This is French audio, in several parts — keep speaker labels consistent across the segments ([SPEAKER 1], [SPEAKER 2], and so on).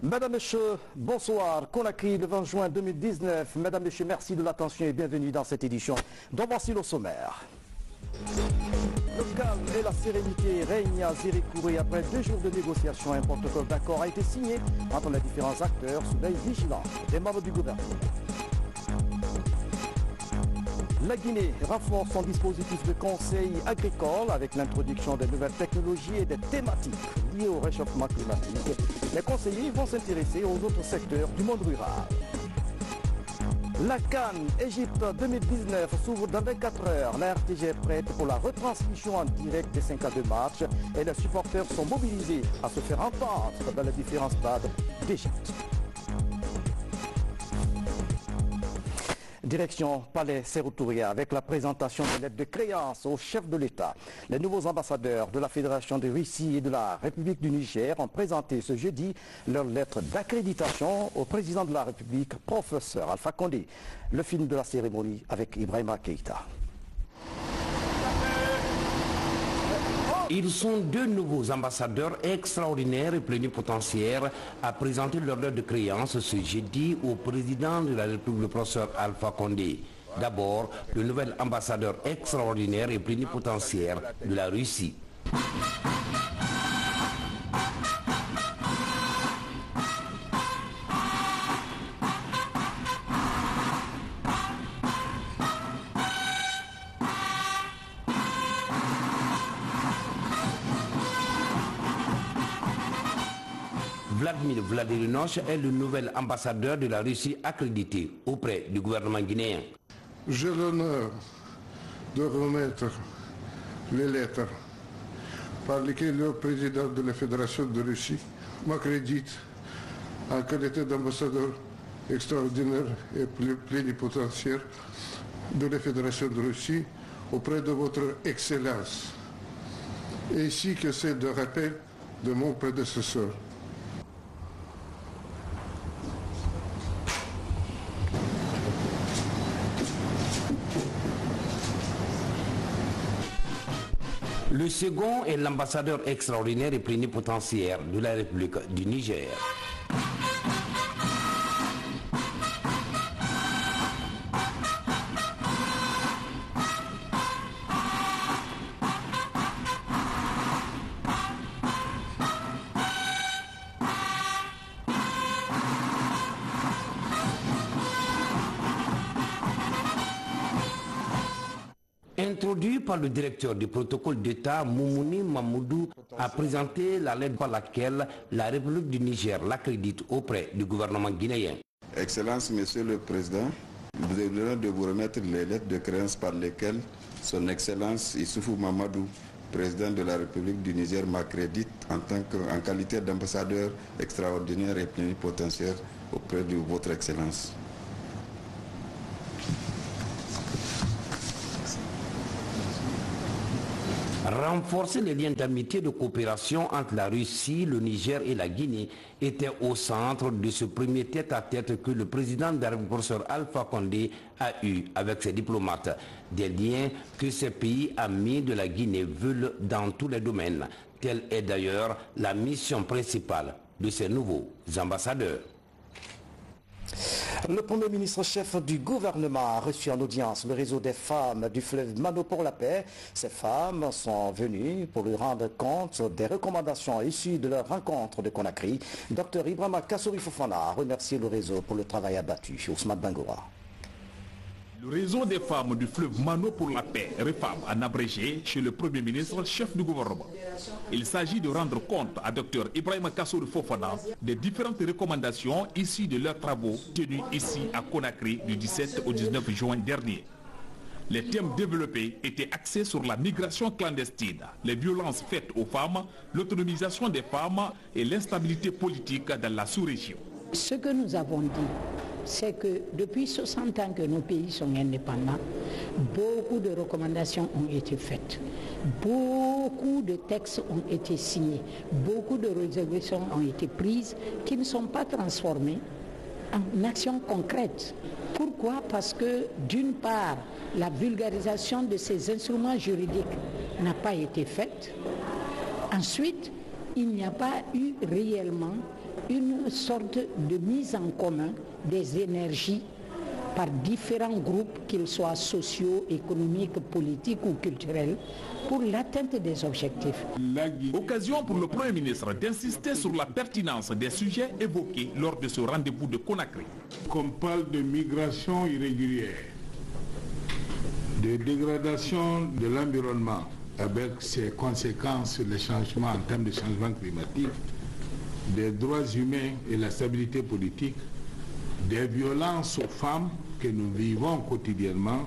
[SPEAKER 1] Mesdames, Messieurs, bonsoir. Conakry, le 20 juin 2019. Mesdames, Messieurs, merci de l'attention et bienvenue dans cette édition. Donc voici le sommaire. Le calme et la sérénité règnent à Zérikouré après 2 jours de négociations. Un protocole d'accord a été signé entre les différents acteurs sous l'œil vigilant des membres du gouvernement. La Guinée renforce son dispositif de conseil agricole avec l'introduction de nouvelles technologies et des thématiques liées au réchauffement climatique. Les conseillers vont s'intéresser aux autres secteurs du monde rural. La CAN Égypte 2019 s'ouvre dans 24 heures. La RTG est prête pour la retransmission en direct des 5 à 2 matchs et les supporters sont mobilisés à se faire entendre dans les différents stades d'Égypte. Direction Palais Sékou Touré avec la présentation de lettres de créance au chef de l'État. Les nouveaux ambassadeurs de la Fédération de Russie et de la République du Niger ont présenté ce jeudi leur lettre d'accréditation au président de la République, professeur Alpha Condé. Le film de la cérémonie avec Ibrahima Keïta.
[SPEAKER 2] Ils sont 2 nouveaux ambassadeurs extraordinaires et plénipotentiaires à présenter leur lettre de créance ce jeudi au président de la République, le professeur Alpha Condé. D'abord, le nouvel ambassadeur extraordinaire et plénipotentiaire de la Russie. Vladimir Vladimirovitch est le nouvel ambassadeur de la Russie accrédité auprès du gouvernement guinéen.
[SPEAKER 3] J'ai l'honneur de remettre les lettres par lesquelles le président de la Fédération de Russie m'accrédite en qualité d'ambassadeur extraordinaire et plénipotentiaire de la Fédération de Russie auprès de votre Excellence, ainsi que c'est de rappel de mon prédécesseur.
[SPEAKER 2] Le second est l'ambassadeur extraordinaire et plénipotentiaire de la République du Niger. Introduit par le directeur du protocole d'État, Moumouni Mamoudou, a présenté la lettre par laquelle la République du Niger l'accrédite auprès du gouvernement guinéen.
[SPEAKER 4] Excellence, Monsieur le Président, vous avez l'honneur de vous remettre les lettres de créance par lesquelles Son Excellence Issoufou Mamadou, Président de la République du Niger, m'accrédite en qualité d'ambassadeur extraordinaire et plénipotentiaire auprès de votre Excellence.
[SPEAKER 2] Renforcer les liens d'amitié et de coopération entre la Russie, le Niger et la Guinée était au centre de ce premier tête-à-tête que le président de la République, professeur Alpha Condé, a eu avec ses diplomates. Des liens que ces pays amis de la Guinée veulent dans tous les domaines. Telle est d'ailleurs la mission principale de ces nouveaux ambassadeurs.
[SPEAKER 1] Le Premier ministre chef du gouvernement a reçu en audience le réseau des femmes du fleuve Mano pour la paix. Ces femmes sont venues pour lui rendre compte des recommandations issues de leur rencontre de Conakry. Dr Ibrahima Kassouri Fofana a remercié le réseau pour le travail abattu. Ousmane Bangoura.
[SPEAKER 5] Le réseau des femmes du fleuve Mano pour la paix, REFAM, en abrégé, chez le Premier ministre, chef du gouvernement. Il s'agit de rendre compte à Dr Ibrahima Kassouri Fofana des différentes recommandations issues de leurs travaux tenus ici à Conakry du 17 au 19 juin dernier. Les thèmes développés étaient axés sur la migration clandestine, les violences faites aux femmes, l'autonomisation des femmes et l'instabilité politique dans la sous-région.
[SPEAKER 6] Ce que nous avons dit, c'est que depuis 60 ans que nos pays sont indépendants, beaucoup de recommandations ont été faites. Beaucoup de textes ont été signés. Beaucoup de résolutions ont été prises qui ne sont pas transformées en actions concrètes. Pourquoi? Parce que d'une part, la vulgarisation de ces instruments juridiques n'a pas été faite. Ensuite, il n'y a pas eu réellement une sorte de mise en commun des énergies par différents groupes, qu'ils soient sociaux, économiques, politiques ou culturels, pour l'atteinte des objectifs.
[SPEAKER 5] Occasion pour le Premier ministre d'insister sur la pertinence des sujets évoqués lors de ce rendez-vous de Conakry.
[SPEAKER 3] Qu'on parle de migration irrégulière, de dégradation de l'environnement avec ses conséquences sur les changements en termes de changement climatique, des droits humains et la stabilité politique, des violences aux femmes que nous vivons quotidiennement,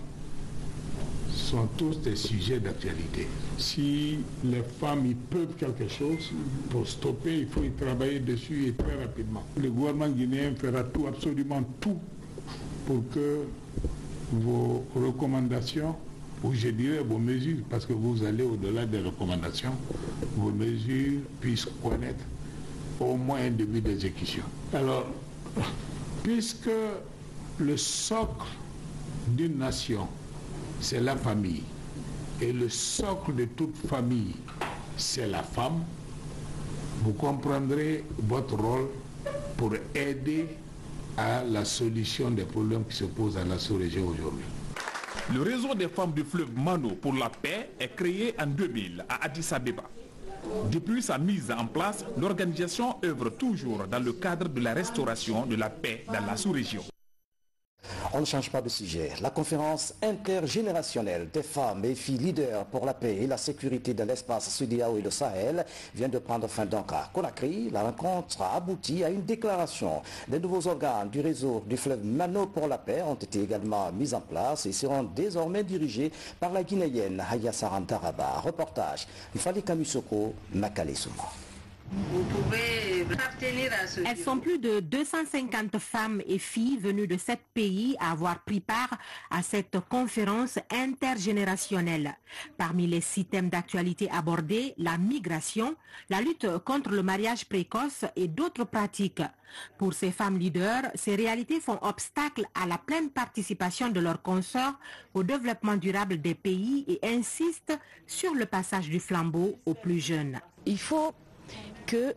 [SPEAKER 3] sont tous des sujets d'actualité. Si les femmes y peuvent quelque chose, pour stopper, il faut y travailler dessus et très rapidement. Le gouvernement guinéen fera tout, absolument tout, pour que vos recommandations, ou je dirais vos mesures, parce que vous allez au-delà des recommandations, vos mesures puissent connaître au moins un début d'exécution. Alors, puisque le socle d'une nation, c'est la famille, et le socle de toute famille, c'est la femme, vous comprendrez votre rôle pour aider à la solution des problèmes qui se posent à la sous-région aujourd'hui.
[SPEAKER 5] Le réseau des femmes du fleuve Mano pour la paix est créé en 2000 à Addis Abeba. Depuis sa mise en place, l'organisation œuvre toujours dans le cadre de la restauration de la paix dans la sous-région.
[SPEAKER 1] On ne change pas de sujet. La conférence intergénérationnelle des femmes et filles leaders pour la paix et la sécurité de l'espace CEDEAO et le Sahel vient de prendre fin donc à Conakry. La rencontre a abouti à une déclaration. Des nouveaux organes du réseau du fleuve Mano pour la paix ont été également mis en place et seront désormais dirigés par la Guinéenne Haya Sarandaraba. Reportage Fali Kamisoko, Makale Souma.
[SPEAKER 7] Vous pouvez appartenir à ce...
[SPEAKER 8] Elles sont plus de 250 femmes et filles venues de 7 pays à avoir pris part à cette conférence intergénérationnelle. Parmi les 6 thèmes d'actualité abordés, la migration, la lutte contre le mariage précoce et d'autres pratiques. Pour ces femmes leaders, ces réalités font obstacle à la pleine participation de leurs consorts au développement durable des pays et insistent sur le passage du flambeau aux plus jeunes.
[SPEAKER 9] Il faut que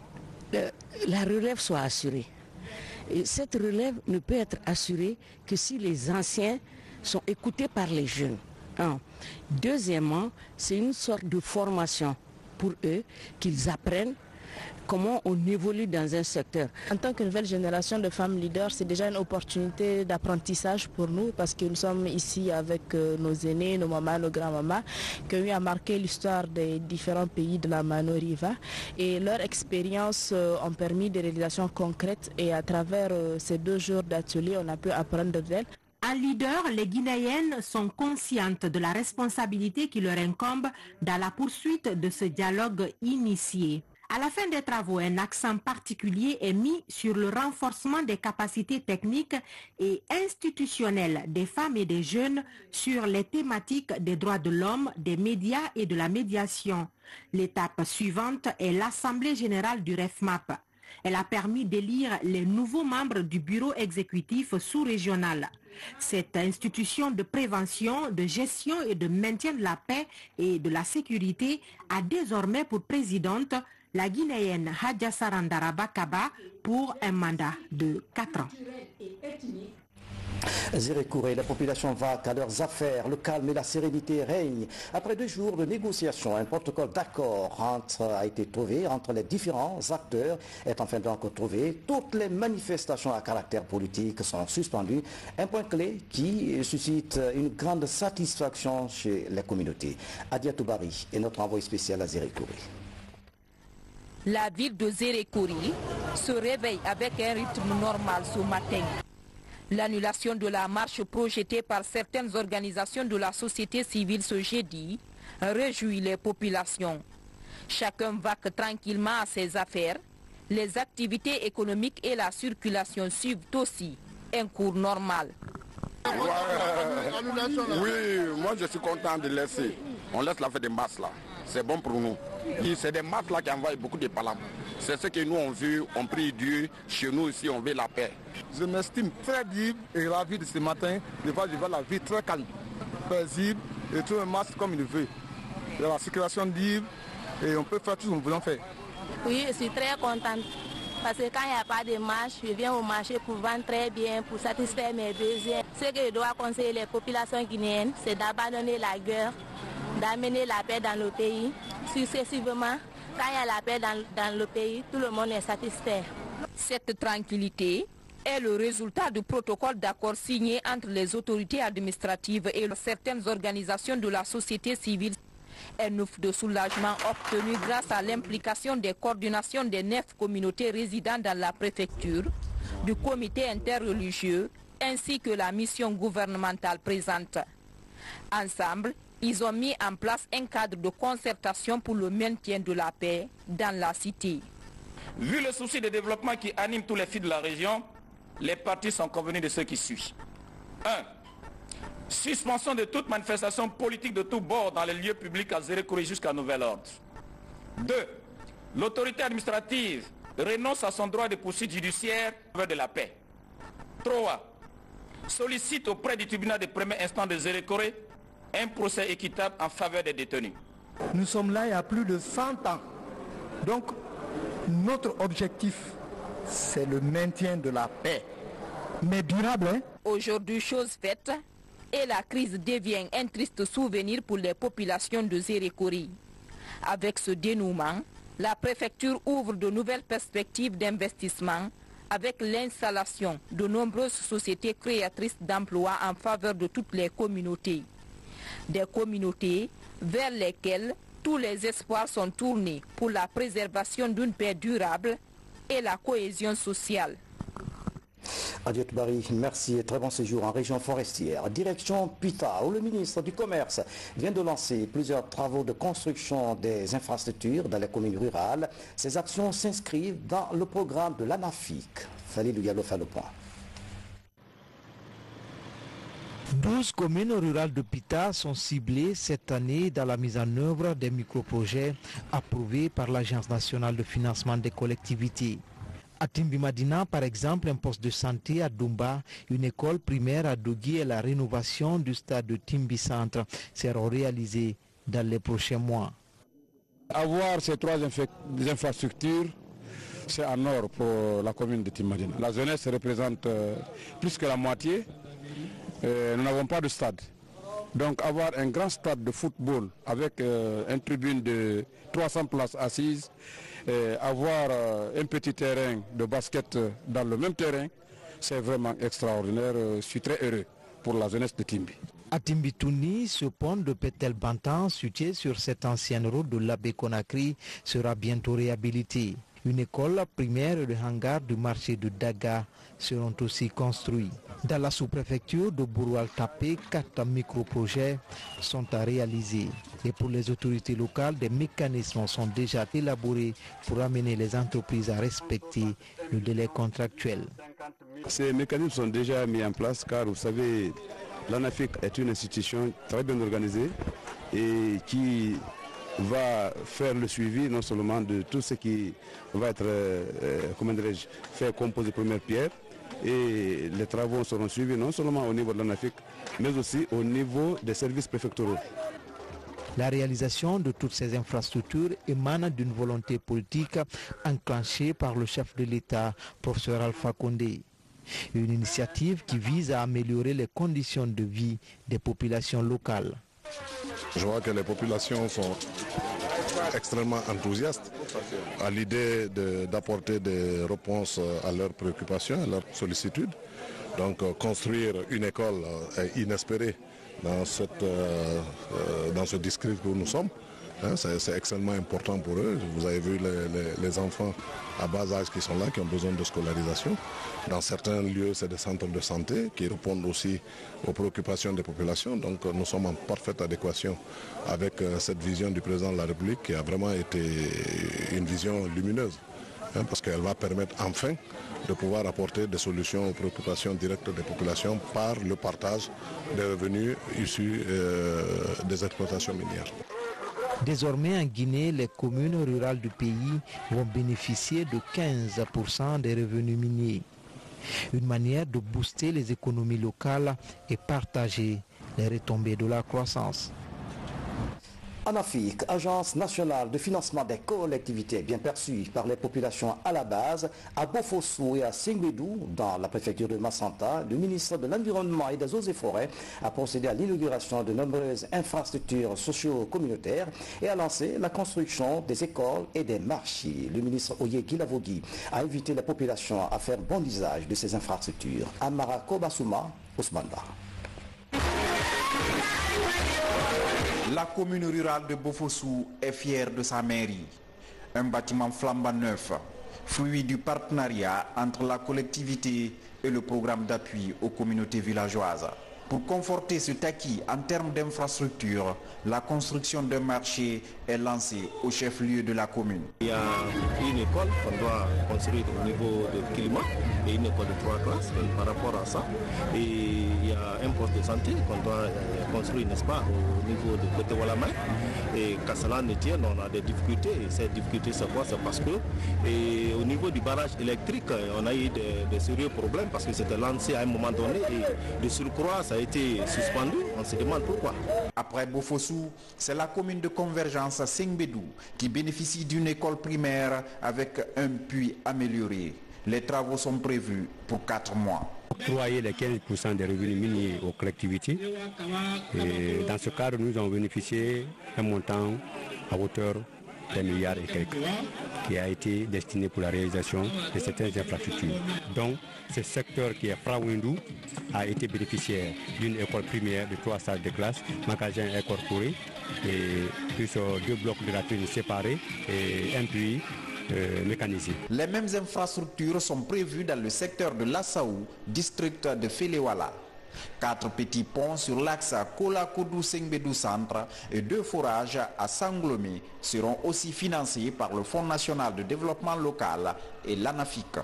[SPEAKER 9] la relève soit assurée. Et cette relève ne peut être assurée que si les anciens sont écoutés par les jeunes. Deuxièmement, c'est une sorte de formation pour eux, qu'ils apprennent comment on évolue dans un secteur.
[SPEAKER 10] En tant que nouvelle génération de femmes leaders, c'est déjà une opportunité d'apprentissage pour nous parce que nous sommes ici avec nos aînés, nos mamans, nos grands-mamans qui ont eu à marquer l'histoire des différents pays de la Mano River et leur expérience ont permis des réalisations concrètes et à travers ces 2 jours d'atelier, on a pu apprendre d'elles.
[SPEAKER 8] En leader, les Guinéennes sont conscientes de la responsabilité qui leur incombe dans la poursuite de ce dialogue initié. À la fin des travaux, un accent particulier est mis sur le renforcement des capacités techniques et institutionnelles des femmes et des jeunes sur les thématiques des droits de l'homme, des médias et de la médiation. L'étape suivante est l'Assemblée générale du REFMAP. Elle a permis d'élire les nouveaux membres du bureau exécutif sous-régional. Cette institution de prévention, de gestion et de maintien de la paix et de la sécurité a désormais pour présidente la Guinéenne Hadja Sarandaraba Kaba pour un mandat de 4 ans.
[SPEAKER 1] Zérekouré, la population vaque à leurs affaires, le calme et la sérénité règnent. Après 2 jours de négociations, un protocole d'accord a été trouvé entre les différents acteurs. Est enfin donc trouvé. Toutes les manifestations à caractère politique sont suspendues. Un point clé qui suscite une grande satisfaction chez les communautés. Adia Toubari est notre envoyé spécial à Zérekouré.
[SPEAKER 11] La ville de Zérekouré se réveille avec un rythme normal ce matin. L'annulation de la marche projetée par certaines organisations de la société civile ce jeudi réjouit les populations. Chacun vaque tranquillement à ses affaires. Les activités économiques et la circulation suivent aussi un cours normal.
[SPEAKER 12] Oui, moi je suis content de laisser. On laisse la fête des masses là. C'est bon pour nous. C'est des masses là qui envoient beaucoup de palabres. C'est ce que nous on veut, on prie Dieu. Chez nous ici on veut la paix.
[SPEAKER 13] Je m'estime très libre et ravi de ce matin de voir la vie très calme, paisible et tout un masque comme il veut. Il y a la circulation libre et on peut faire tout ce que nous voulons faire.
[SPEAKER 14] Oui, je suis très contente
[SPEAKER 10] Parce que quand il n'y a pas de marche, je viens au marché pour vendre très bien, pour satisfaire mes besoins. Ce que je dois conseiller les populations guinéennes, c'est d'abandonner la guerre, d'amener la paix dans le pays. Successivement, quand il y a la paix dans le pays, tout le monde est satisfait.
[SPEAKER 11] Cette tranquillité est le résultat du protocole d'accord signé entre les autorités administratives et certaines organisations de la société civile. Un ouf de soulagement obtenu grâce à l'implication des coordinations des 9 communautés résidant dans la préfecture, du comité interreligieux ainsi que la mission gouvernementale présente. Ensemble, ils ont mis en place un cadre de concertation pour le maintien de la paix dans la cité.
[SPEAKER 14] Vu le souci de développement qui anime tous les filles de la région, les partis sont convenus de ce qui suit. 1. Suspension de toute manifestation politique de tous bords dans les lieux publics à Zérékouri jusqu'à nouvel ordre. 2. L'autorité administrative renonce à son droit de poursuite judiciaire en faveur de la paix. 3. Sollicite auprès du tribunal de premier instant de Zérékouri un procès équitable en faveur des détenus.
[SPEAKER 15] Nous sommes là il y a plus de 100 ans. Donc, notre objectif, c'est le maintien de la paix. Mais durable, hein?
[SPEAKER 11] Aujourd'hui, chose faite, et la crise devient un triste souvenir pour les populations de Zérékouri. Avec ce dénouement, la préfecture ouvre de nouvelles perspectives d'investissement avec l'installation de nombreuses sociétés créatrices d'emplois en faveur de toutes les communautés. Des communautés vers lesquelles tous les espoirs sont tournés pour la préservation d'une paix durable et la cohésion sociale.
[SPEAKER 1] Adieu Bari, merci et très bon séjour en région forestière. Direction Pita, où le ministre du Commerce vient de lancer plusieurs travaux de construction des infrastructures dans les communes rurales. Ces actions s'inscrivent dans le programme de l'ANAFIC. Falilou Diallo fait le point.
[SPEAKER 16] 12 communes rurales de Pita sont ciblées cette année dans la mise en œuvre des microprojets approuvés par l'Agence nationale de financement des collectivités. À Timbi-Madina, par exemple, un poste de santé à Dumba, une école primaire à Dogui et la rénovation du stade de Timbi Centre seront réalisées dans les prochains mois.
[SPEAKER 17] Avoir ces 3 infrastructures, c'est un or pour la commune de Timbi-Madina. La jeunesse représente plus que la moitié. Nous n'avons pas de stade. Donc avoir un grand stade de football avec une tribune de 300 places assises, avoir un petit terrain de basket dans le même terrain, c'est vraiment extraordinaire. Je suis très heureux pour la jeunesse de Timbi.
[SPEAKER 16] À Timbitouni, ce pont de Pétel-Bantan, situé sur cette ancienne route de l'Abbé Conakry, sera bientôt réhabilité. Une école primaire et le hangar du marché de Daga seront aussi construits. Dans la sous-préfecture de Bouroual-Tapé, 4 micro-projets sont à réaliser. Et pour les autorités locales, des mécanismes sont déjà élaborés pour amener les entreprises à respecter le délai contractuel.
[SPEAKER 18] Ces mécanismes sont déjà mis en place car vous savez, l'ANAFIC est une institution très bien organisée et qui va faire le suivi non seulement de tout ce qui va être fait composer première pierre, et les travaux seront suivis non seulement au niveau de l'ANAFIC mais aussi au niveau des services préfectoraux.
[SPEAKER 16] La réalisation de toutes ces infrastructures émane d'une volonté politique enclenchée par le chef de l'État, professeur Alpha Condé. Une initiative qui vise à améliorer les conditions de vie des populations locales.
[SPEAKER 19] Je vois que les populations sont extrêmement enthousiastes à l'idée d'apporter des réponses à leurs préoccupations, à leurs sollicitudes. Donc construire une école est inespéré dans ce district où nous sommes. C'est extrêmement important pour eux. Vous avez vu les enfants à bas âge qui sont là, qui ont besoin de scolarisation. Dans certains lieux, c'est des centres de santé qui répondent aussi aux préoccupations des populations. Donc nous sommes en parfaite adéquation avec cette vision du président de la République qui a vraiment été une vision lumineuse. Parce qu'elle va permettre enfin de pouvoir apporter des solutions aux préoccupations directes des populations par le partage des revenus issus des exploitations minières.
[SPEAKER 16] Désormais en Guinée, les communes rurales du pays vont bénéficier de 15% des revenus miniers. Une manière de booster les économies locales et partager les retombées de la croissance.
[SPEAKER 1] ANAFIC, Agence nationale de financement des collectivités, bien perçue par les populations à la base, à Bofossou et à Singbedu, dans la préfecture de Massanta, le ministre de l'Environnement et des Eaux et Forêts a procédé à l'inauguration de nombreuses infrastructures socio-communautaires et a lancé la construction des écoles et des marchés. Le ministre Oye Guilavogui a invité les populations à faire bon usage de ces infrastructures. Amara Kobasuma, Ousmane Ba.
[SPEAKER 20] La commune rurale de Bofossou est fière de sa mairie. Un bâtiment flambant neuf, fruit du partenariat entre la collectivité et le programme d'appui aux communautés villageoises. Pour conforter cet acquis en termes d'infrastructure, la construction d'un marché est lancée au chef-lieu de la commune.
[SPEAKER 21] Il y a une école qu'on doit construire au niveau du climat et une école de 3 classes par rapport à ça. Et il y a un poste de santé qu'on doit construire, n'est-ce pas, au niveau de côté Walamay. Et qu'à cela ne tienne, on a des difficultés. Et ces difficultés, c'est quoi? C'est parce que au niveau du barrage électrique, on a eu des sérieux problèmes parce que c'était lancé à un moment donné et de surcroît, ça a été suspendu. On se demande pourquoi.
[SPEAKER 20] Après Bofossou, c'est la commune de convergence Singbedu qui bénéficie d'une école primaire avec un puits amélioré. Les travaux sont prévus pour 4 mois.
[SPEAKER 22] Octroyer les 15% des revenus miniers aux collectivités. Et dans ce cadre, nous avons bénéficié d'un montant à hauteur d'1 milliard et quelques qui a été destiné pour la réalisation de certaines infrastructures. Donc, ce secteur qui est Frawindou a été bénéficiaire d'une école primaire de 3 salles de classe, magasin incorporé, et plus 2 blocs de latrines séparés et un puits mécanisé.
[SPEAKER 20] Les mêmes infrastructures sont prévues dans le secteur de Lassaou, district de Felewala. 4 petits ponts sur l'axe Kola-Koudou-Singbedu Centre et 2 forages à Sanglomé seront aussi financés par le Fonds national de développement local et l'ANAFIC.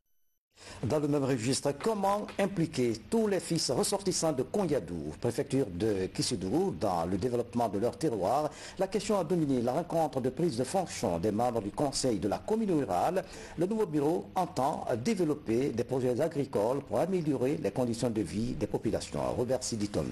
[SPEAKER 1] Dans le même registre, comment impliquer tous les fils ressortissants de Konyadou, préfecture de Kissidou, dans le développement de leur terroir? La question a dominé la rencontre de prise de fonction des membres du conseil de la commune rurale. Le nouveau bureau entend développer des projets agricoles pour améliorer les conditions de vie des populations. Robert Siditonno.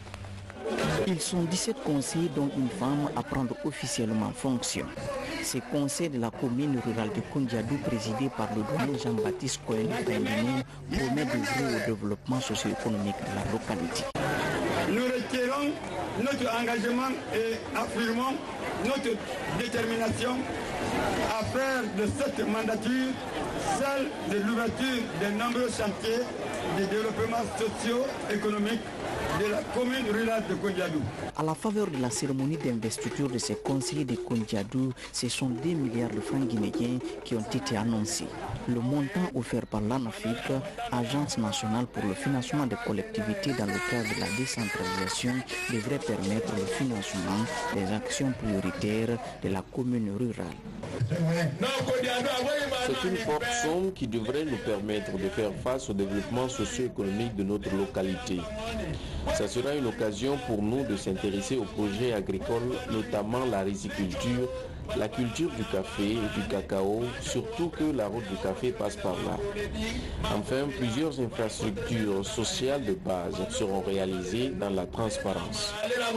[SPEAKER 23] Ils sont 17 conseillers dont une femme à prendre officiellement fonction. Ces conseils de la commune rurale de Konyadou, présidé par le doyen Jean-Baptiste Cohen promet d'ouvrir au développement socio-économique de la localité.
[SPEAKER 24] Nous retirons notre engagement et affirmons notre détermination à faire de cette mandature celle de l'ouverture des nombreux chantiers de développement socio-économique de la commune rurale de Konyadou.
[SPEAKER 23] À la faveur de la cérémonie d'investiture de ces conseillers de Konyadou, ce sont 2 milliards de francs guinéens qui ont été annoncés. Le montant offert par l'ANAFIC, Agence nationale pour le financement des collectivités dans le cadre de la décentralisation, devrait permettre le financement des actions prioritaires de la commune rurale.
[SPEAKER 25] C'est une forte somme qui devrait nous permettre de faire face au développement socio-économique de notre localité. Ça sera une occasion pour nous de s'intéresser aux projets agricoles, notamment la riziculture, la culture du café et du cacao, surtout que la route du café passe par là. Enfin, plusieurs infrastructures sociales de base seront réalisées dans la transparence.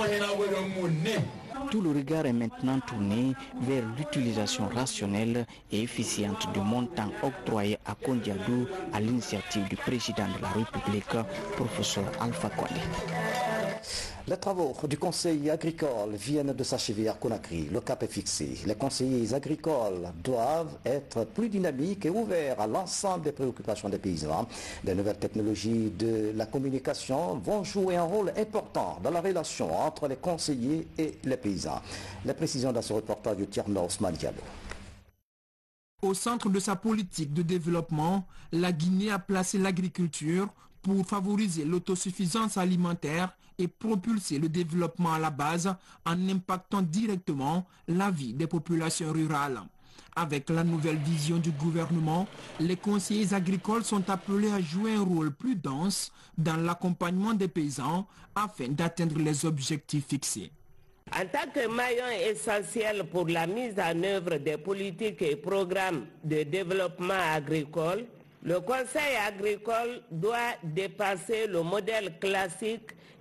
[SPEAKER 23] Tout le regard est maintenant tourné vers l'utilisation rationnelle et efficiente du montant octroyé à Konyadou à l'initiative du président de la République, professeur Alpha Condé.
[SPEAKER 1] Les travaux du conseil agricole viennent de s'achever à Conakry. Le cap est fixé. Les conseillers agricoles doivent être plus dynamiques et ouverts à l'ensemble des préoccupations des paysans. Les nouvelles technologies de la communication vont jouer un rôle important dans la relation entre les conseillers et les paysans. Les précisions dans ce reportage de Tierno Ousmane Diallo.
[SPEAKER 26] Au centre de sa politique de développement, la Guinée a placé l'agriculture pour favoriser l'autosuffisance alimentaire et propulser le développement à la base en impactant directement la vie des populations rurales. Avec la nouvelle vision du gouvernement, les conseillers agricoles sont appelés à jouer un rôle plus dense dans l'accompagnement des paysans afin d'atteindre les objectifs fixés.
[SPEAKER 27] En tant que maillon essentiel pour la mise en œuvre des politiques et programmes de développement agricole, le Conseil agricole doit dépasser le modèle classique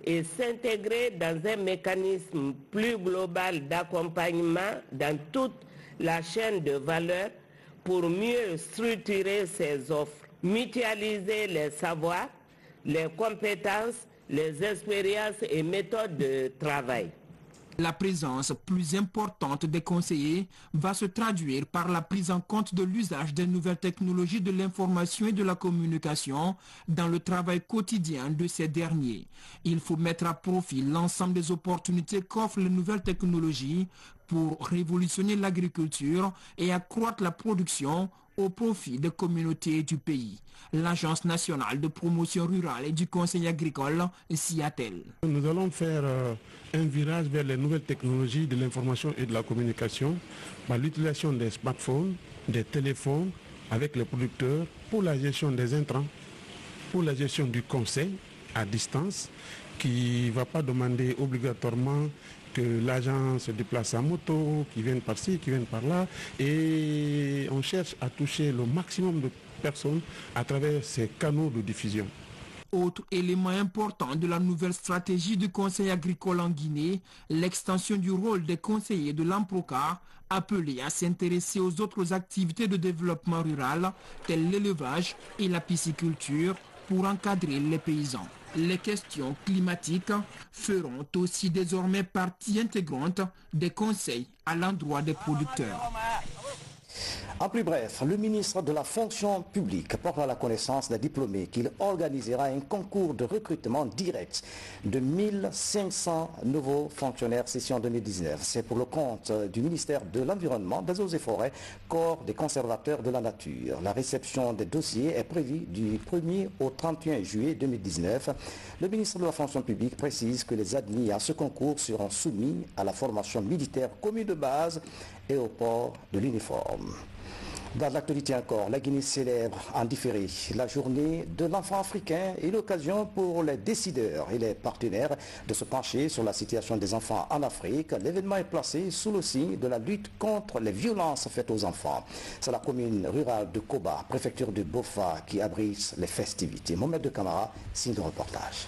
[SPEAKER 27] et s'intégrer dans un mécanisme plus global d'accompagnement dans toute la chaîne de valeur pour mieux structurer ses offres, mutualiser les savoirs, les compétences, les expériences et méthodes de travail.
[SPEAKER 26] La présence plus importante des conseillers va se traduire par la prise en compte de l'usage des nouvelles technologies de l'information et de la communication dans le travail quotidien de ces derniers. Il faut mettre à profit l'ensemble des opportunités qu'offrent les nouvelles technologies pour révolutionner l'agriculture et accroître la production au profit des communautés du pays. L'Agence nationale de promotion rurale et du Conseil agricole s'y attelle.
[SPEAKER 2] Nous allons faire un virage vers les nouvelles technologies de l'information et de la communication par l'utilisation des smartphones, des téléphones avec les producteurs pour la gestion des intrants, pour la gestion du conseil à distance qui ne va pas demander obligatoirement que l'agent se déplace en moto, qui viennent par-ci, qui viennent par-là, et on cherche à toucher le maximum de personnes à travers ces canaux de diffusion.
[SPEAKER 26] Autre élément important de la nouvelle stratégie du Conseil agricole en Guinée, l'extension du rôle des conseillers de l'AMPROCA, appelés à s'intéresser aux autres activités de développement rural, telles l'élevage et la pisciculture, pour encadrer les paysans. Les questions climatiques feront aussi désormais partie intégrante des conseils à l'endroit des producteurs.
[SPEAKER 1] En plus bref, le ministre de la fonction publique porte à la connaissance des diplômés qu'il organisera un concours de recrutement direct de 1500 nouveaux fonctionnaires session 2019. C'est pour le compte du ministère de l'Environnement, des Eaux et Forêts, corps des conservateurs de la nature. La réception des dossiers est prévue du 1er au 31 juillet 2019. Le ministre de la fonction publique précise que les admis à ce concours seront soumis à la formation militaire commune de base et au port de l'uniforme. Dans l'actualité encore, la Guinée célèbre en différé la journée de l'enfant africain et l'occasion pour les décideurs et les partenaires de se pencher sur la situation des enfants en Afrique. L'événement est placé sous le signe de la lutte contre les violences faites aux enfants. C'est la commune rurale de Koba, préfecture de Bofa, qui abrite les festivités. Mohamed de Camara signe le reportage.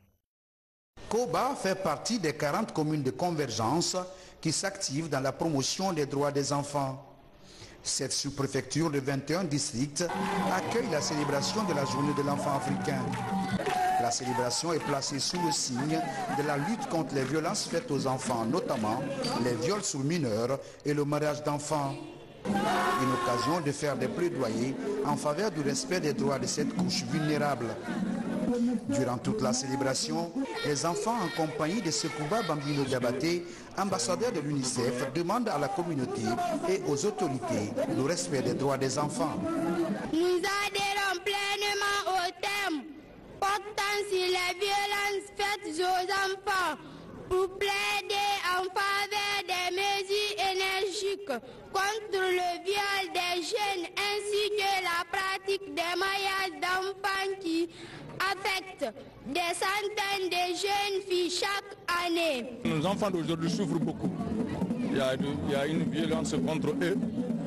[SPEAKER 3] Koba fait partie des 40 communes de convergence qui s'activent dans la promotion des droits des enfants. Cette sous-préfecture de 21 districts accueille la célébration de la journée de l'enfant africain. La célébration est placée sous le signe de la lutte contre les violences faites aux enfants, notamment les viols sur mineurs et le mariage d'enfants. Une occasion de faire des plaidoyers en faveur du respect des droits de cette couche vulnérable. Durant toute la célébration, les enfants en compagnie de Sekouba Bambino Diabaté, ambassadeur de l'UNICEF, demandent à la communauté et aux autorités le respect des droits des enfants.
[SPEAKER 4] Nous adhérons pleinement au thème portant sur les violences faites aux enfants pour plaider en faveur des mesures énergiques contre le viol des jeunes ainsi que la pratique des mariages d'enfants qui affecte des centaines de jeunes filles chaque année.
[SPEAKER 14] Nos enfants d'aujourd'hui souffrent beaucoup. Il y a une violence contre eux,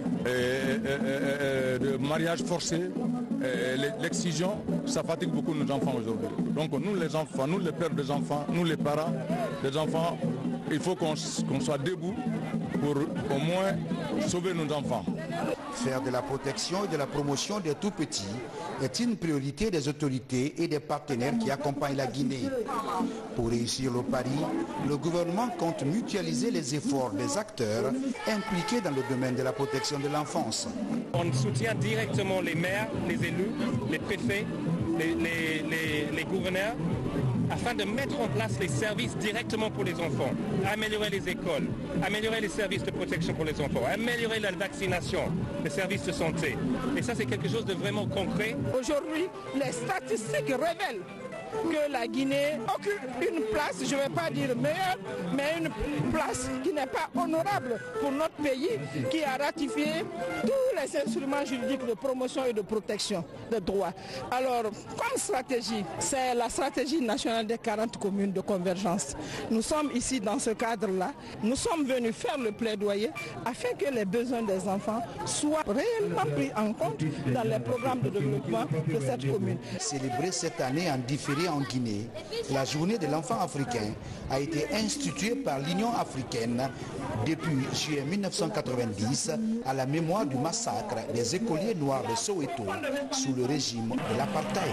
[SPEAKER 14] de mariage forcé, l'excision, ça fatigue beaucoup nos enfants aujourd'hui. Donc nous les enfants, nous les pères des enfants, nous les parents des enfants, il faut qu'on soit debout pour au moins sauver nos enfants.
[SPEAKER 3] Faire de la protection et de la promotion des tout-petits est une priorité des autorités et des partenaires qui accompagnent la Guinée. Pour réussir le pari, le gouvernement compte mutualiser les efforts des acteurs impliqués dans le domaine de la protection de l'enfance.
[SPEAKER 5] On soutient directement les maires, les élus, les préfets, les gouverneurs, afin de mettre en place les services directement pour les enfants, améliorer les écoles, améliorer les services de protection pour les enfants, améliorer la vaccination, les services de santé. Et ça, c'est quelque chose de vraiment concret.
[SPEAKER 6] Aujourd'hui, les statistiques révèlent que la Guinée occupe une place, je ne vais pas dire meilleure, mais une place qui n'est pas honorable pour notre pays, qui a ratifié tous les instruments juridiques de promotion et de protection des droits. Alors, comme stratégie, c'est la stratégie nationale des 40 communes de convergence. Nous sommes ici dans ce cadre-là. Nous sommes venus faire le plaidoyer afin que les besoins des enfants soient réellement pris en compte dans les programmes de développement de cette commune.
[SPEAKER 3] Célébrer cette année en différé célébrée en Guinée, la journée de l'enfant africain a été instituée par l'Union africaine depuis juillet 1990 à la mémoire du massacre des écoliers noirs de Soweto sous le régime de l'apartheid.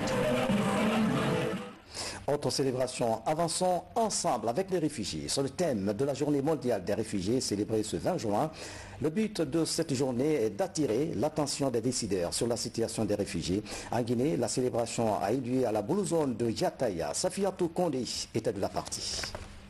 [SPEAKER 1] Autre célébration, avançons ensemble avec les réfugiés. Sur le thème de la journée mondiale des réfugiés célébrée ce 20 juin, le but de cette journée est d'attirer l'attention des décideurs sur la situation des réfugiés. En Guinée, la célébration a eu lieu à la Blue Zone de Yataya. Safiatou Kondé était de la partie.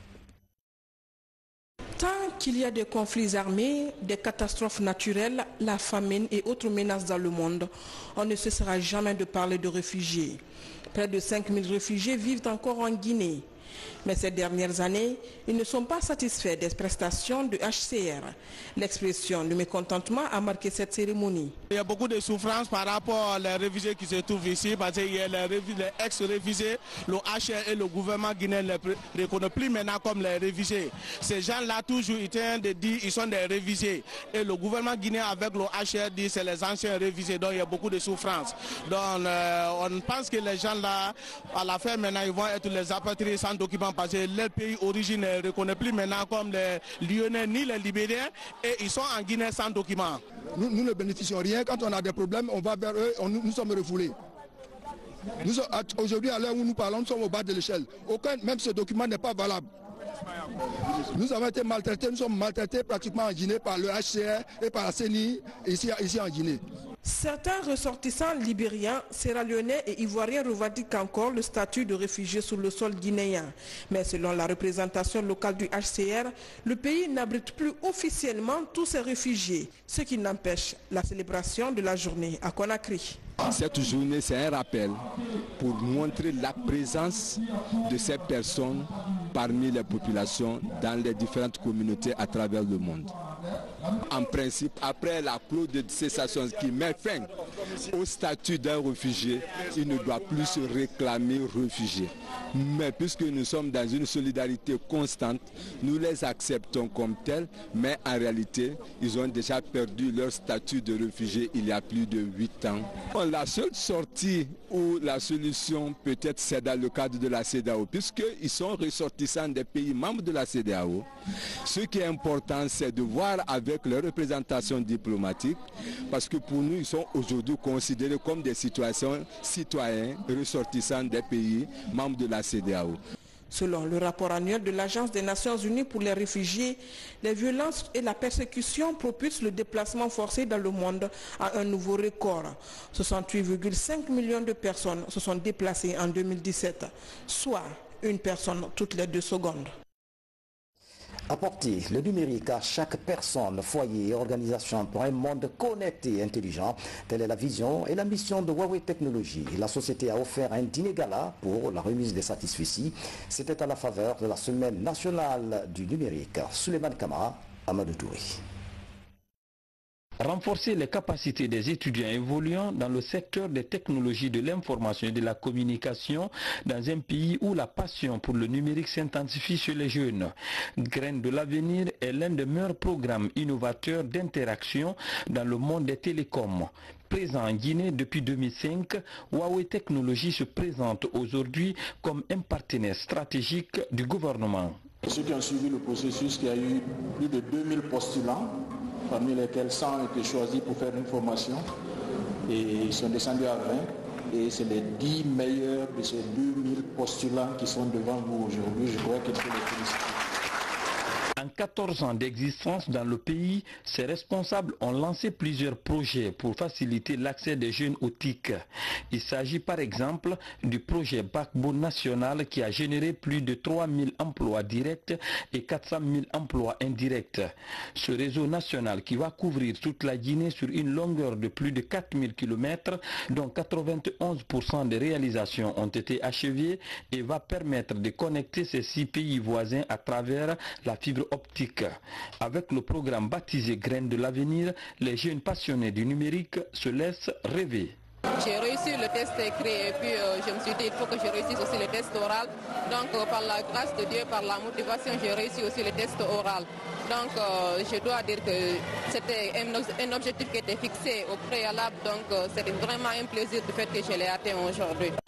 [SPEAKER 6] Tant qu'il y a des conflits armés, des catastrophes naturelles, la famine et autres menaces dans le monde, on ne cessera jamais de parler de réfugiés. Près de 5000 réfugiés vivent encore en Guinée. Mais ces dernières années, ils ne sont pas satisfaits des prestations de HCR. L'expression de mécontentement a marqué cette cérémonie.
[SPEAKER 7] Il y a beaucoup de souffrance par rapport aux réfugiés qui se trouvent ici, parce qu'il y a les ex-réfugiés, le HCR et le gouvernement guinéen ne les reconnaissent plus maintenant comme les réfugiés. Ces gens-là, toujours, ils tiennent de dire qu'ils sont des réfugiés. Et le gouvernement guinéen avec le HCR dit que c'est les anciens réfugiés, donc il y a beaucoup de souffrance. Donc on pense que les gens-là, à la fin maintenant, ils vont être les apatrides sans document, parce que leur pays origine ne reconnaît plus maintenant comme les Lyonnais ni les Libériens, et ils sont en Guinée sans document.
[SPEAKER 8] Nous ne bénéficions rien. Quand on a des problèmes, on va vers eux, nous sommes refoulés. Aujourd'hui, à l'heure où nous parlons, nous sommes au bas de l'échelle. Même ce document n'est pas valable. Nous avons été maltraités, nous sommes maltraités pratiquement en Guinée par le HCR et par la CENI ici en Guinée.
[SPEAKER 6] Certains ressortissants libériens, sierra-léonais et ivoiriens revendiquent encore le statut de réfugié sur le sol guinéen. Mais selon la représentation locale du HCR, le pays n'abrite plus officiellement tous ces réfugiés, ce qui n'empêche la célébration de la journée à Conakry.
[SPEAKER 9] Cette journée, c'est un rappel pour montrer la présence de ces personnes parmi les populations dans les différentes communautés à travers le monde. En principe, après la clause de cessation qui met fin au statut d'un réfugié, il ne doit plus se réclamer réfugié. Mais puisque nous sommes dans une solidarité constante, nous les acceptons comme tels, mais en réalité, ils ont déjà perdu leur statut de réfugié il y a plus de 8 ans. La seule sortie ou la solution peut-être c'est dans le cadre de la CEDEAO, puisqu'ils sont ressortissants des pays membres de la CEDEAO. Ce qui est important, c'est de voir avec leur représentation diplomatique, parce que pour nous, ils sont aujourd'hui considérés comme des citoyens ressortissants des pays membres de la CEDEAO.
[SPEAKER 6] Selon le rapport annuel de l'Agence des Nations Unies pour les réfugiés, les violences et la persécution propulsent le déplacement forcé dans le monde à un nouveau record. 68,5 millions de personnes se sont déplacées en 2017, soit une personne toutes les 2 secondes.
[SPEAKER 1] Apporter le numérique à chaque personne, foyer et organisation pour un monde connecté et intelligent, telle est la vision et la mission de Huawei Technologies. La société a offert un dîner gala pour la remise des satisfecits. C'était à la faveur de la semaine nationale du numérique. Souleymane Kamara, Amadou Touré.
[SPEAKER 10] Renforcer les capacités des étudiants évoluant dans le secteur des technologies de l'information et de la communication dans un pays où la passion pour le numérique s'intensifie chez les jeunes. Graines de l'avenir est l'un des meilleurs programmes innovateurs d'interaction dans le monde des télécoms. Présent en Guinée depuis 2005, Huawei Technologies se présente aujourd'hui comme un partenaire stratégique du gouvernement.
[SPEAKER 12] Ceux qui ont suivi le processus, il y a eu plus de 2000 postulants, parmi lesquels 100 ont été choisis pour faire une formation, et ils sont descendus à 20, et c'est les 10 meilleurs de ces 2000 postulants qui sont devant vous aujourd'hui. Je crois qu'il faut les féliciter.
[SPEAKER 10] En 14 ans d'existence dans le pays, ses responsables ont lancé plusieurs projets pour faciliter l'accès des jeunes aux TIC. Il s'agit par exemple du projet Backbone national qui a généré plus de 3000 emplois directs et 400 000 emplois indirects. Ce réseau national qui va couvrir toute la Guinée sur une longueur de plus de 4000 km, dont 91% des réalisations ont été achevées et va permettre de connecter ces 6 pays voisins à travers la fibre optique. Avec le programme baptisé Graines de l'avenir, les jeunes passionnés du numérique se laissent rêver.
[SPEAKER 13] J'ai réussi le test écrit et puis je me suis dit il faut que je réussisse aussi le test oral. Donc par la grâce de Dieu, par la motivation, j'ai réussi aussi le test oral. Donc je dois dire que c'était un objectif qui était fixé au préalable. Donc c'était vraiment un plaisir du fait que je l'ai atteint aujourd'hui.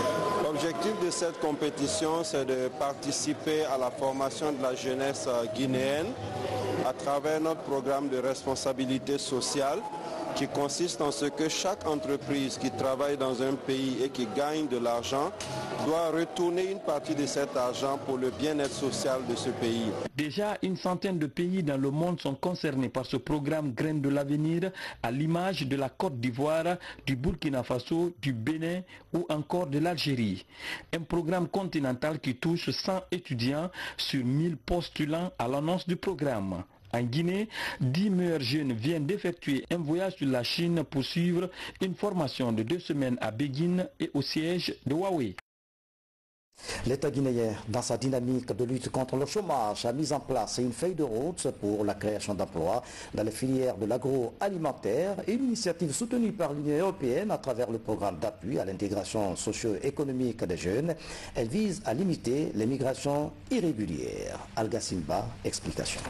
[SPEAKER 11] L'objectif de cette compétition, c'est de participer à la formation de la jeunesse guinéenne à travers notre programme de responsabilité sociale qui consiste en ce que chaque entreprise qui travaille dans un pays et qui gagne de l'argent doit retourner une partie de cet argent pour le bien-être social de ce pays.
[SPEAKER 10] Déjà, une centaine de pays dans le monde sont concernés par ce programme Graines de l'avenir, à l'image de la Côte d'Ivoire, du Burkina Faso, du Bénin ou encore de l'Algérie. Un programme continental qui touche 100 étudiants sur 1000 postulants à l'annonce du programme. En Guinée, 10 meilleurs jeunes viennent d'effectuer un voyage sur la Chine pour suivre une formation de 2 semaines à Béguine et au siège de Huawei.
[SPEAKER 1] L'État guinéen, dans sa dynamique de lutte contre le chômage, a mis en place une feuille de route pour la création d'emplois dans les filières de l'agroalimentaire, une initiative soutenue par l'Union européenne à travers le programme d'appui à l'intégration socio-économique des jeunes. Elle vise à limiter les migrations irrégulières. Alga Simba, explication.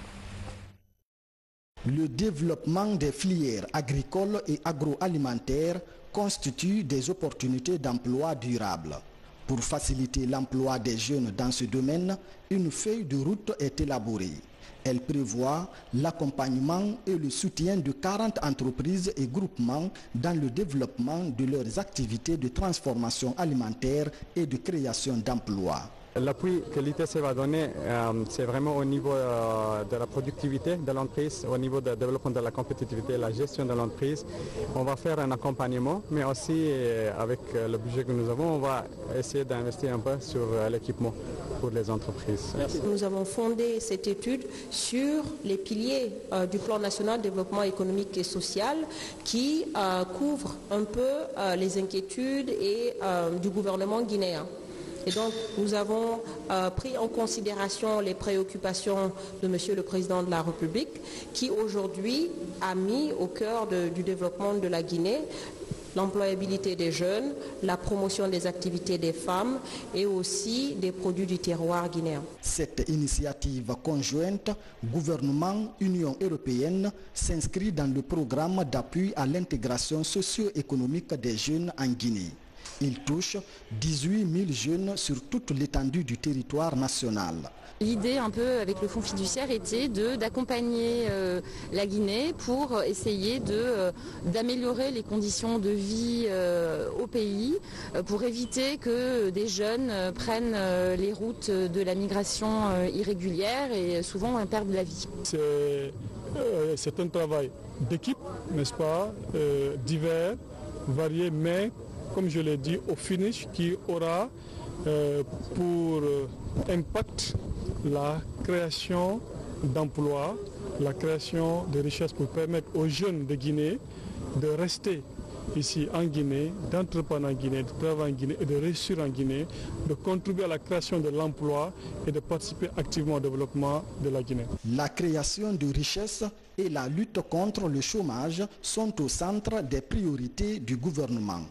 [SPEAKER 15] Le développement des filières agricoles et agroalimentaires constitue des opportunités d'emploi durables. Pour faciliter l'emploi des jeunes dans ce domaine, une feuille de route est élaborée. Elle prévoit l'accompagnement et le soutien de 40 entreprises et groupements dans le développement de leurs activités de transformation alimentaire et de création d'emplois.
[SPEAKER 16] L'appui que l'ITC va donner, c'est vraiment au niveau de la productivité de l'entreprise, au niveau du développement de la compétitivité et la gestion de l'entreprise. On va faire un accompagnement, mais aussi avec le budget que nous avons, on va essayer d'investir un peu sur l'équipement pour les entreprises.
[SPEAKER 17] Nous avons fondé cette étude sur les piliers du plan national de développement économique et social qui couvre un peu les inquiétudes du gouvernement guinéen. Et donc, nous avons pris en considération les préoccupations de Monsieur le Président de la République, qui aujourd'hui a mis au cœur du développement de la Guinée l'employabilité des jeunes, la promotion des activités des femmes et aussi des produits du terroir guinéen.
[SPEAKER 15] Cette initiative conjointe, gouvernement, Union européenne, s'inscrit dans le programme d'appui à l'intégration socio-économique des jeunes en Guinée. Il touche 18 000 jeunes sur toute l'étendue du territoire national.
[SPEAKER 18] L'idée un peu avec le fonds fiduciaire était d'accompagner la Guinée pour essayer d'améliorer les conditions de vie au pays, pour éviter que des jeunes prennent les routes de la migration irrégulière et souvent perdent la vie.
[SPEAKER 19] C'est un travail d'équipe, n'est-ce pas, divers, varié, mais comme je l'ai dit, au finish, qui aura pour impact la création d'emplois, la création de richesses pour permettre aux jeunes de Guinée de rester ici en Guinée, d'entreprendre en Guinée, de travailler en Guinée et de réussir en Guinée, de contribuer à la création de l'emploi et de participer activement au développement de la Guinée.
[SPEAKER 15] La création de richesses et la lutte contre le chômage sont au centre des priorités du gouvernement.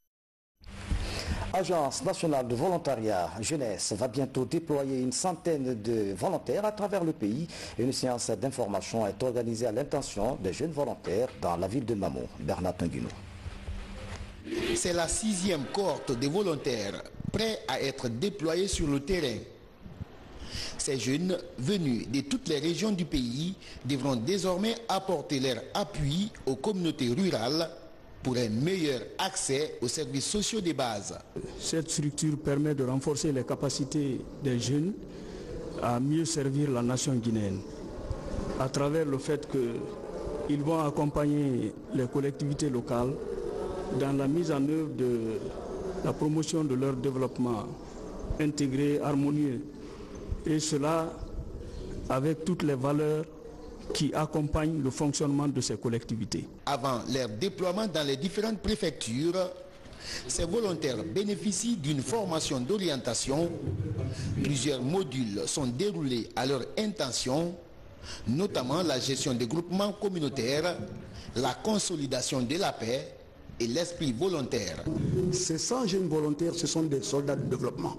[SPEAKER 1] Agence nationale de volontariat jeunesse va bientôt déployer une centaine de volontaires à travers le pays. Une séance d'information est organisée à l'intention des jeunes volontaires dans la ville de Mamo. Bernard Tanguino.
[SPEAKER 21] C'est la 6e cohorte de volontaires prêts à être déployés sur le terrain. Ces jeunes venus de toutes les régions du pays devront désormais apporter leur appui aux communautés rurales pour un meilleur accès aux services sociaux de base.
[SPEAKER 28] Cette structure permet de renforcer les capacités des jeunes à mieux servir la nation guinéenne à travers le fait qu'ils vont accompagner les collectivités locales dans la mise en œuvre de la promotion de leur développement intégré, harmonieux, et cela avec toutes les valeurs qui accompagnent le fonctionnement de ces collectivités.
[SPEAKER 21] Avant leur déploiement dans les différentes préfectures, ces volontaires bénéficient d'une formation d'orientation. Plusieurs modules sont déroulés à leur intention, notamment la gestion des groupements communautaires, la consolidation de la paix et l'esprit volontaire.
[SPEAKER 28] Ces 100 jeunes volontaires, ce sont des soldats de développement.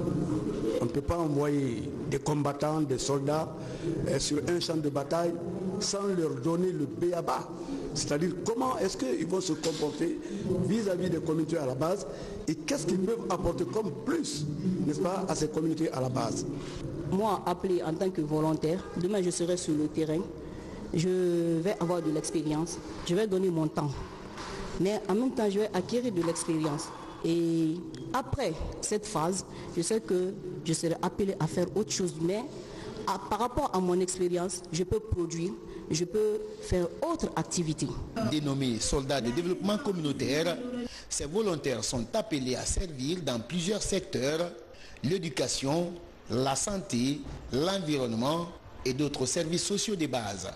[SPEAKER 28] On ne peut pas envoyer des combattants, des soldats sur un champ de bataille
[SPEAKER 2] sans leur donner le b.a.-ba. C'est-à-dire comment est-ce qu'ils vont se comporter vis-à-vis des communautés à la base et qu'est-ce qu'ils peuvent apporter comme plus, n'est-ce pas, à ces communautés à la base.
[SPEAKER 20] Moi, appelé en tant que volontaire, demain je serai sur le terrain, je vais avoir de l'expérience, je vais donner mon temps. Mais en même temps, je vais acquérir de l'expérience. Et après cette phase, je sais que je serai appelé à faire autre chose. Mais par rapport à mon expérience, je peux produire, je peux faire autre activité.
[SPEAKER 21] Dénommés soldats de développement communautaire, ces volontaires sont appelés à servir dans plusieurs secteurs, l'éducation, la santé, l'environnement et d'autres services sociaux de base.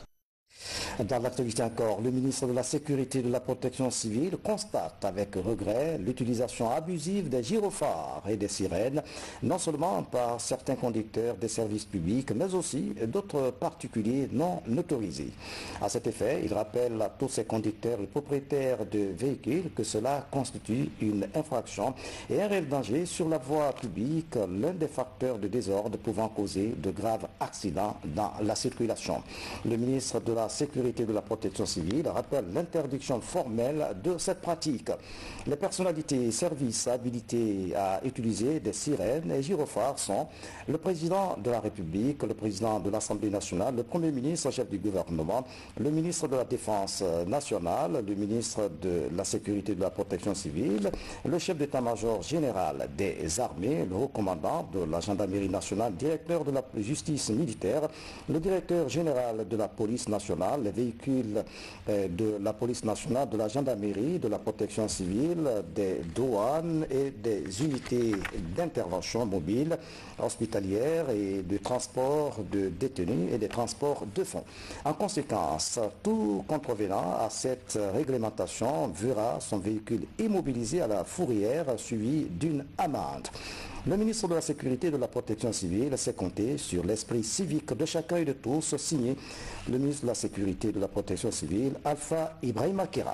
[SPEAKER 1] Dans l'actualité encore, le ministre de la Sécurité et de la Protection civile constate avec regret l'utilisation abusive des gyrophares et des sirènes, non seulement par certains conducteurs des services publics, mais aussi d'autres particuliers non autorisés. À cet effet, il rappelle à tous ces conducteurs et propriétaires de véhicules que cela constitue une infraction et un réel danger sur la voie publique, l'un des facteurs de désordre pouvant causer de graves accidents dans la circulation. Le ministre de la Sécurité et de la Protection civile rappelle l'interdiction formelle de cette pratique. Les personnalités et services habilités à utiliser des sirènes et gyrophares sont le président de la République, le président de l'Assemblée nationale, le Premier ministre, chef du gouvernement, le ministre de la Défense nationale, le ministre de la Sécurité et de la Protection civile, le chef d'état-major général des armées, le haut commandant de la gendarmerie nationale, directeur de la justice militaire, le directeur général de la police nationale, les véhicules de la police nationale, de la gendarmerie, de la protection civile, des douanes et des unités d'intervention mobile, hospitalière et de transport de détenus et des transports de fonds. En conséquence, tout contrevenant à cette réglementation verra son véhicule immobilisé à la fourrière suivi d'une amende. Le ministre de la Sécurité et de la Protection civile s'est compté sur l'esprit civique de chacun et de tous, signé le ministre de la Sécurité et de la Protection civile, Alpha Ibrahima Kera.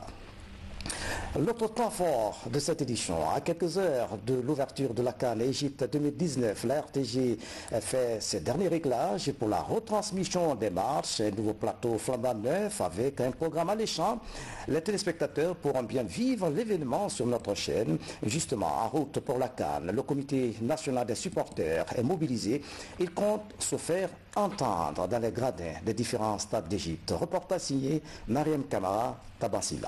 [SPEAKER 1] L'autre temps fort de cette édition, à quelques heures de l'ouverture de la CAN Égypte 2019, la RTG fait ses derniers réglages pour la retransmission des matchs, un nouveau plateau flambant neuf avec un programme alléchant. Les téléspectateurs pourront bien vivre l'événement sur notre chaîne. Justement, en route pour la CAN, le comité national des supporters est mobilisé. Il compte se faire entendre dans les gradins des différents stades d'Égypte. Reportage signé Mariam Kamara Tabassila.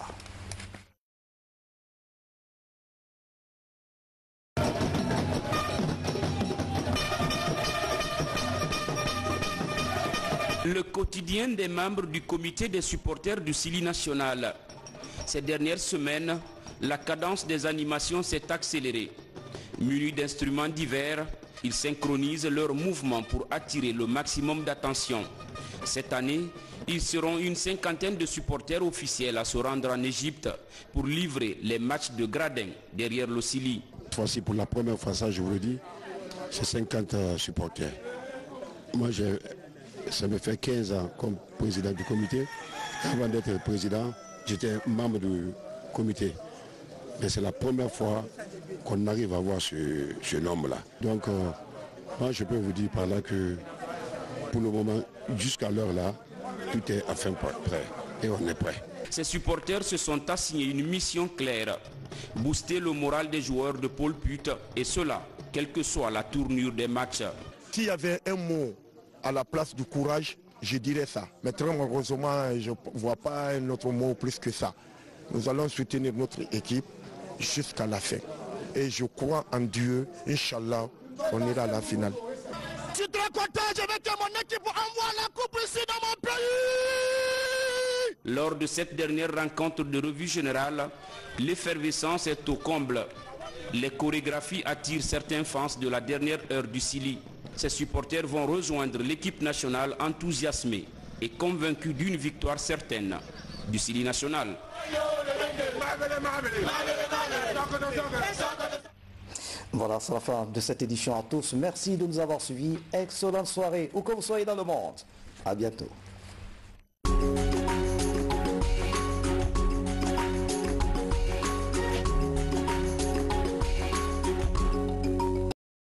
[SPEAKER 22] Le quotidien des membres du comité des supporters du Sili national. Ces dernières semaines, la cadence des animations s'est accélérée. Munis d'instruments divers, ils synchronisent leurs mouvements pour attirer le maximum d'attention. Cette année, ils seront une cinquantaine de supporters officiels à se rendre en Égypte pour livrer les matchs de gradin derrière le Sili.
[SPEAKER 23] Cette fois-ci, pour la première fois, ça je vous le dis, c'est 50 supporters. Moi, ça me fait 15 ans comme président du comité. Avant d'être président, j'étais membre du comité. Mais c'est la première fois qu'on arrive à voir ce nombre-là. Donc, moi, je peux vous dire par là que pour le moment, jusqu'à l'heure là, tout est enfin prêt. Et on est prêt.
[SPEAKER 22] Ces supporters se sont assignés une mission claire. Booster le moral des joueurs de Paul Put. Et cela, quelle que soit la tournure des matchs.
[SPEAKER 24] S'il y avait un mot à la place du courage, je dirais ça. Mais très malheureusement, je ne vois pas un autre mot plus que ça. Nous allons soutenir notre équipe jusqu'à la fin. Et je crois en Dieu, Inch'Allah, on ira à la finale.
[SPEAKER 25] Je suis très content, je veux que mon équipe envoie la coupe ici dans mon pays.
[SPEAKER 22] Lors de cette dernière rencontre de revue générale, l'effervescence est au comble. Les chorégraphies attirent certains fans de la dernière heure du Sili. Ces supporters vont rejoindre l'équipe nationale enthousiasmée et convaincue d'une victoire certaine du Sili national.
[SPEAKER 1] Voilà, c'est la fin de cette édition à tous. Merci de nous avoir suivis. Excellente soirée, où que vous soyez dans le monde. À bientôt.